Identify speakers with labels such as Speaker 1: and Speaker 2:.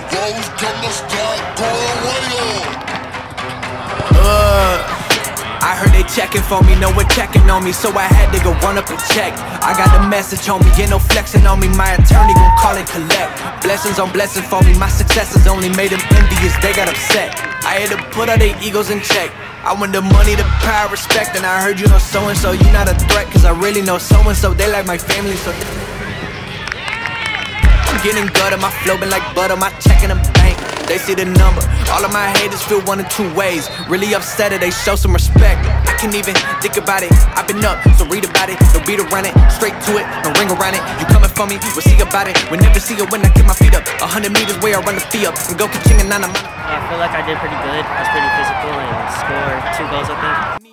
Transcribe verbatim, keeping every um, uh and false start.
Speaker 1: Uh, I heard they checking for me, no one checking on me, so I had to go run up and check. I got the message on me, get no flexing on me, my attorney gon' call it collect. Blessings on blessings for me, my successes only made them envious, they got upset. I had to put all their egos in check. I want the money, the power, respect, and I heard you know so-and-so, you not a threat, cause I really know so-and-so, they like my family, so I'm getting gutter, my flow been like butter, my check in the bank, they see the number. All of my haters feel one of two ways, really upset or they show some respect. I can't even think about it, I've been up, so read about it. No beat around it, straight to it, no ring around it. You coming for me, we'll see about it. We'll never see it when I get my feet up. A hundred meters where I run the fee up and go ka-ching and nana.
Speaker 2: I feel like I did pretty good. I was pretty physical and scored two goals, I think.